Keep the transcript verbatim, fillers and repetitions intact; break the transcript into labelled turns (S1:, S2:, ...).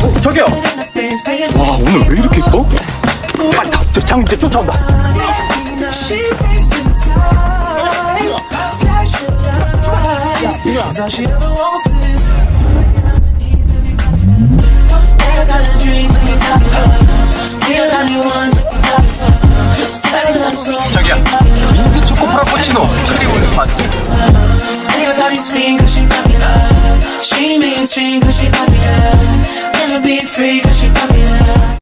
S1: 저기요. 와, 오늘 왜 이렇게 이뻐? 빨리 타. 저 장님 이제 쫓아온다. 저기야, 민트 초코 프라푸치노 체리 우유 맞지?